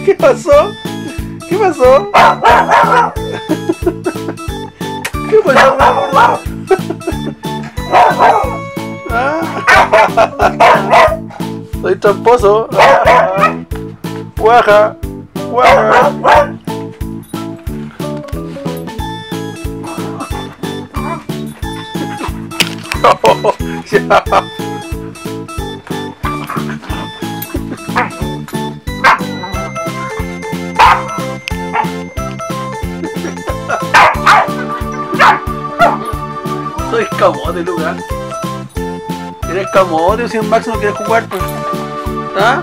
¿Qué pasó? ¿Qué pasó? ¿Qué pasó? Soy tramposo. Guaja. Guaja. Oh, ya. Soy camote, Lucas. Eres camote, si en Max no quiere jugar, pues. ¿Ah?